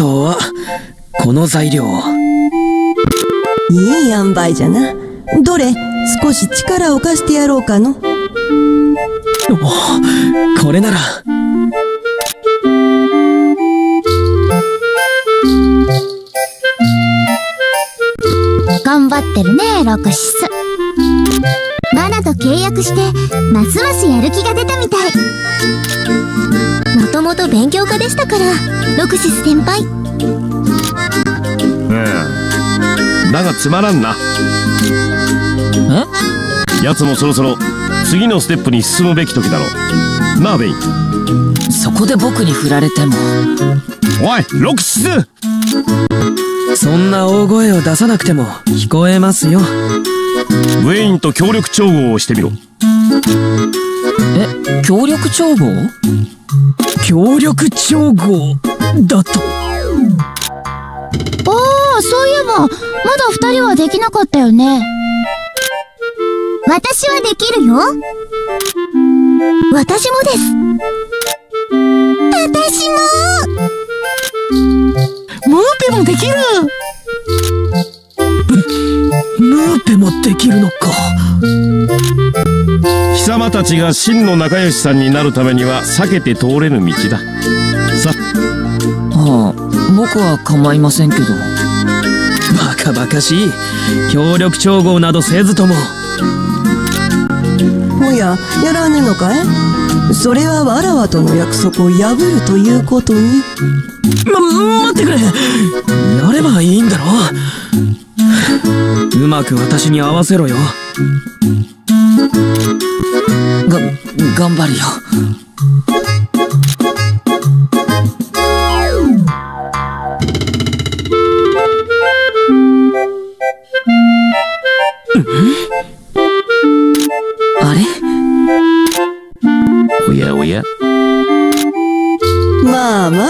とはこの材料。 いい塩梅じゃな。どれ、少し力を貸してやろうかの。 お、これなら。 頑張ってるね、ロクシス。マナと契約してますますやる気が出たみたい。もともと勉強家でしたから、ロクシス先輩。 だがつまらんな。奴もそろそろ次のステップに進むべき時だろう。なあベイン。 そこで僕に振られても。 おいロクシス、 そんな大声を出さなくても聞こえますよ。 ウェインと協力調合をしてみろ。 協力調合？協力調合だと。 そういえばまだ2人はできなかったよね。私はできるよ。私もです。私も。 ムーペもできる。ムーペもできるのか。 貴様たちが真の仲良しさんになるためには避けて通れぬ道だ。さあ、僕は構いませんけど。バカバカしい。協力調合などせずとも。 おや、やらぬのかい？それはわらわとの約束を破るということに。 待ってくれ。やればいいんだろ。うまく私に合わせろよ。頑張るよ。あれ？ おやおや。 まあまあ。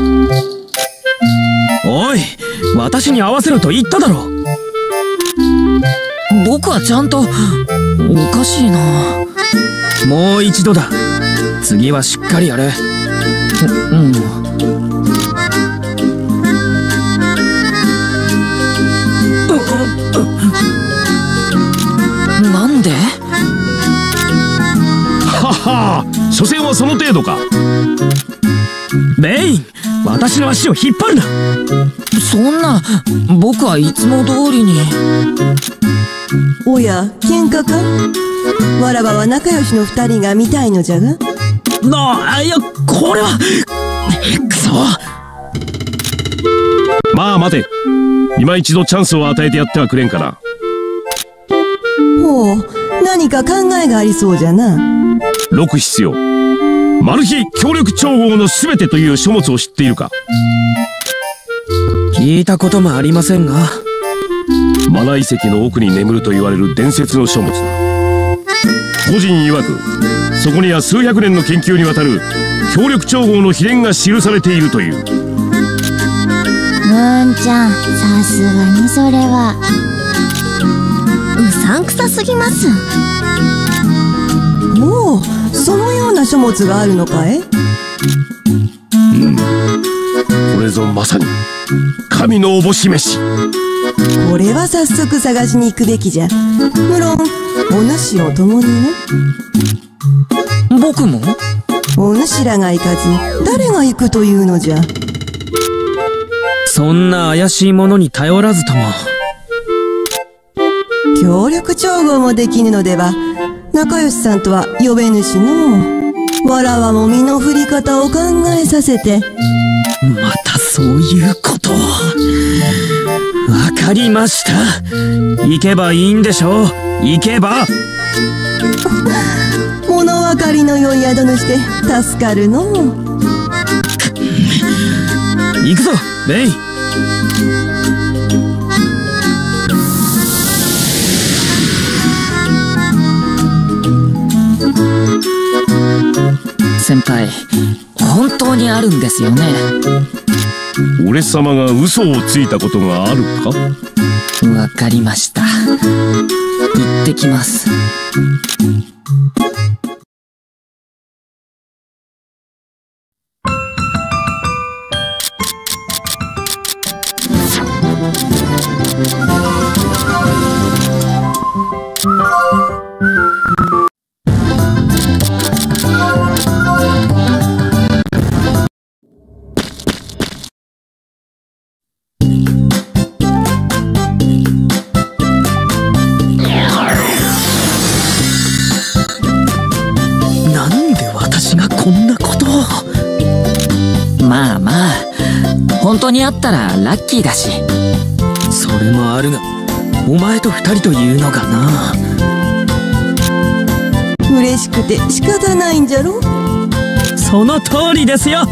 おい、私に合わせろと言っただろ。僕はちゃんと。おかしいな。もう一度だ。次はしっかりやれ。なんで？ はは、所詮はその程度か。 ベイン、私の足を引っ張るな。そんな、僕はいつも通りに。 おや、喧嘩か？わらわは仲良しの2人が見たいのじゃが。 いや、これはくそ。 まあ待て、今一度チャンスを与えてやってはくれんかな。 ほう、何か考えがありそうじゃな。 ロクシスよ、マル秘協力調合のすべてという書物を知っているか？ 聞いたこともありませんが。 マナ遺跡の奥に眠ると言われる伝説の書物だ。個人曰くそこには数百年の研究にわたる協力調合の秘伝が記されているという。 ムーンちゃん、さすがにそれはうさんくさすぎます。 おお、そのような書物があるのかい？ これぞまさに神のおぼし飯。 これは早速探しに行くべきじゃ。無論お主を共にね。 僕も？ お主らが行かず誰が行くというのじゃ。 そんな怪しいものに頼らずとも。 協力調合もできぬのでは仲良しさんとは呼べぬしの。わらわも身の振り方を考えさせて。 またそういうこと。わかりました。行けばいいんでしょう。行けば。 物分かりの良い宿主で助かるの。 行くぞベイ。先輩、本当にあるんですよね。 俺様が嘘をついたことがあるか？ わかりました。行ってきます。 本当にあったらラッキーだし。それもあるが、お前と二人というのがな。 嬉しくて仕方ないんじゃろ。 その通りですよ。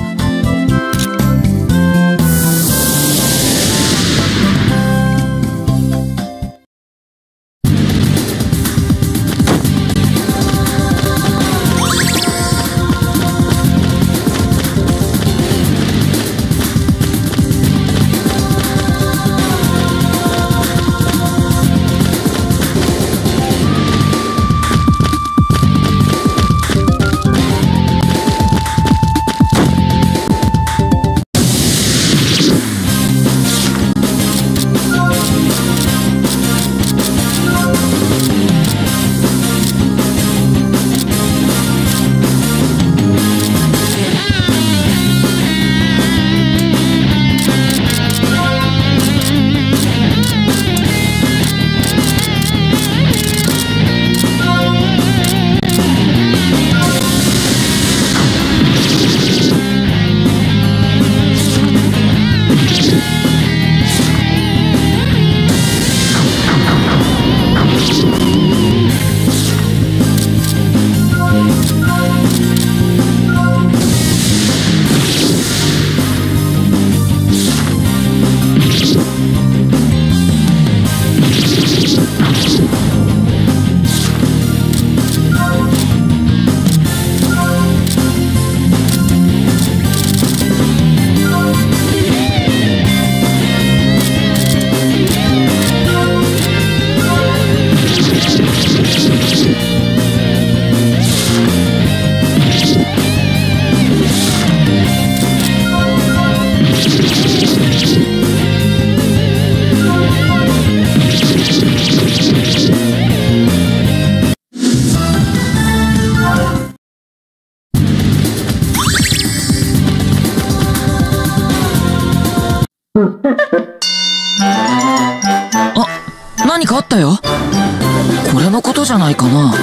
何かあったよ。これのことじゃないかな。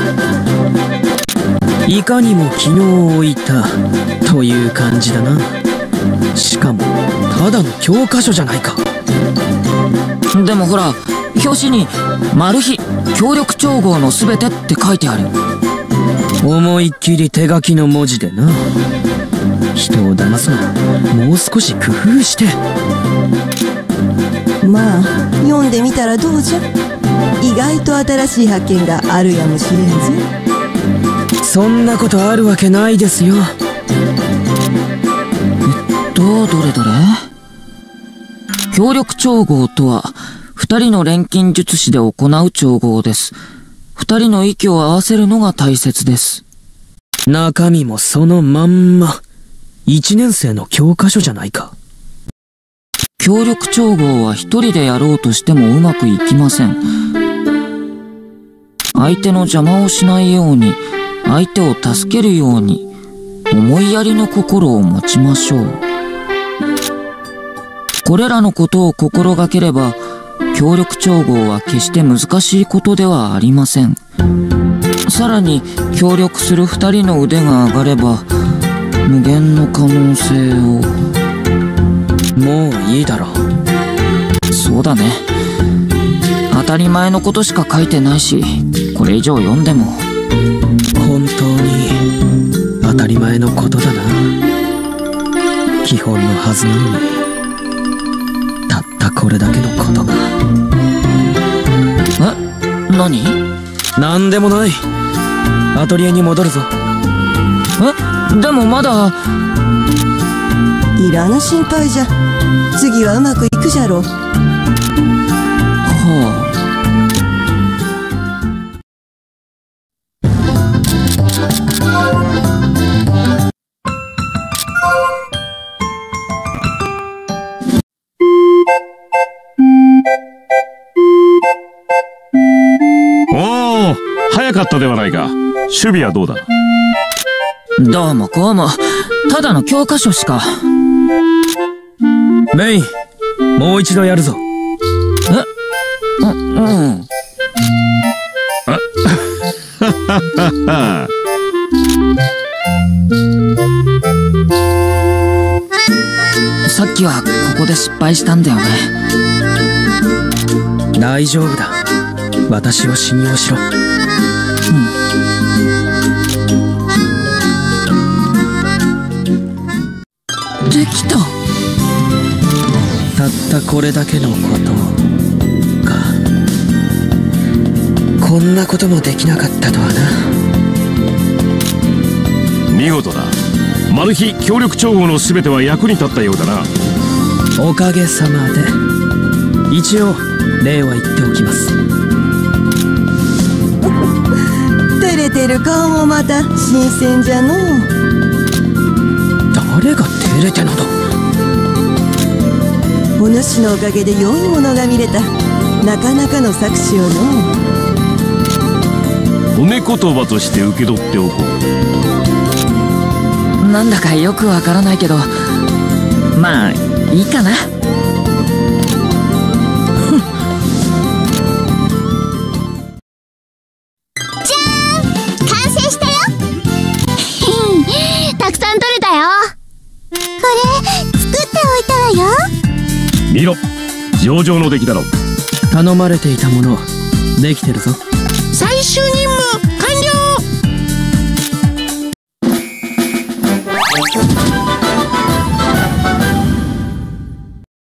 いかにも昨日置いたという感じだな。しかもただの教科書じゃないか。でもほら、表紙に「マル秘協力調合のすべて」って書いてある。思いっきり手書きの文字でな。人を騙すのはもう少し工夫して。 まあ読んでみたらどうじゃ。意外と新しい発見があるやもしれんぞ。 そんなことあるわけないですよ。どれどれ。協力調合とは2人の錬金術師で行う調合です。2人の息を合わせるのが大切です。中身もそのまんま1年生の教科書じゃないか。協力調合は一人でやろうとしてもうまくいきません。相手の邪魔をしないように、相手を助けるように、思いやりの心を持ちましょう。これらのことを心がければ、協力調合は決して難しいことではありません。さらに、協力する2人の腕が上がれば、無限の可能性を。もういいだろう。そうだね。当たり前のことしか書いてないし、これ以上読んでも。本当に当たり前のことだな。基本のはずなのに、たったこれだけのことが。何？なんでもない。アトリエに戻るぞ。でもまだ。 いらぬ心配じゃ。次はうまくいくじゃろう。 おお、早かったではないか。守備はどうだ？ どうもこうも、ただの教科書しか。メイ、もう一度やるぞ。うん。さっきはこここで失敗したんだよね。 大丈夫だ。私を信用しろ。 できた。 たったこれだけのことか。こんなこともできなかったとはな。 見事だ。マル秘協力調合の全ては役に立ったようだな。 おかげさまで。一応礼は言っておきます。 照れてる顔もまた新鮮じゃのう。 誰が照れてなど。 お主のおかげで良いものが見れた。なかなかの作詞よの褒め言葉として受け取っておこう。 なんだかよくわからないけど、まあいいかな。 たくさん取れたよ。これ作っておいたわよ。 見ろ、上々の出来だろ。 頼まれていたものできてるぞ。